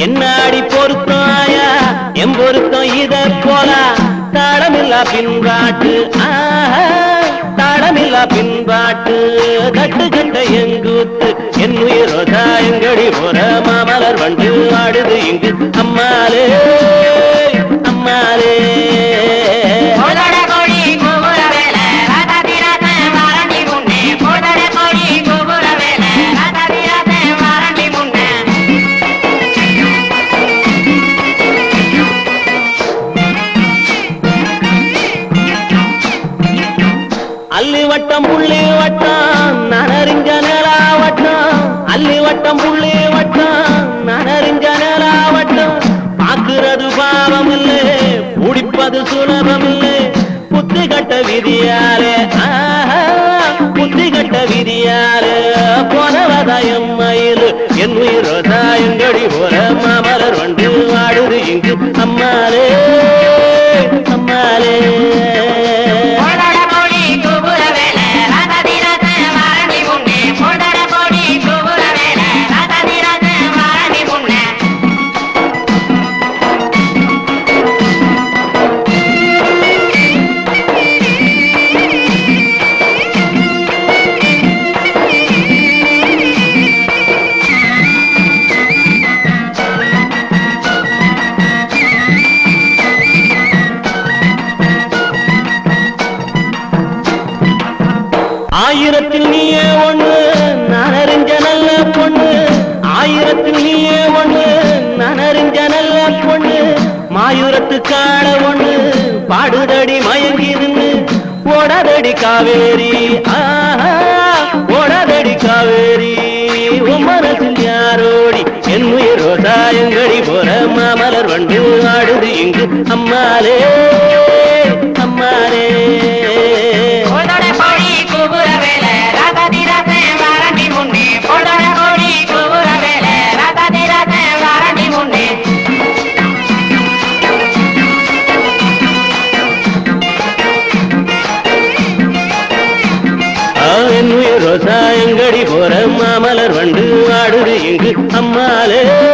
என்னாடி பொருத்தாயா எம் பொருத்தம் இத போல தாளமில்லா பின்பாட்டு தாளமில்லா பின்பாட்டு கட்டு கட்ட எங்கூத்து என் உயிரோதா எங்கடி போற மாமலர் வண்டு ஆடுது இங்கு அம்மாலே அம்மாலே அல்லி வட்டம் புள்ளி வட்டம் நனறிஞ்ச நிலா வட்டம் அல்லி வட்டம் புள்ளி வட்டம் நனறிஞ்ச நிலா வட்டம் பாக்குறது பாவம் இல்லை பிடிப்பது சுலபம் இல்லை புத்தி கட்ட விதியாலே புத்தி கட்ட விதியாலே போனவதாயம் மயில் என் உயிரோதாயங்கடி போற மாமலர் வண்டு வாடுது இங்கு அம்மாலே அம்மாலே ஆயிரத்தில் நீயே ஒண்ணு நனறிஞ்ச நல்ல பொண்ணு ஆயிரத்தில் நீயே ஒண்ணு நனறிஞ்ச நல்ல பொண்ணு மாயூரத்து காண ஒண்ணு பாடுதடி மயங்கி நின்று ஓடாதடி காவேரி ஓடாதடி காவேரி உன் மனசில் யாரோடி என் உயிரோதாயங்கடி போற மாமலர் வண்டு ஆடுது இங்கு அம்மாலே அம்மாலே என் உயிரோதாயங்கடி போற மாமலர் வண்டு ஆடுது இங்கு அம்மாலே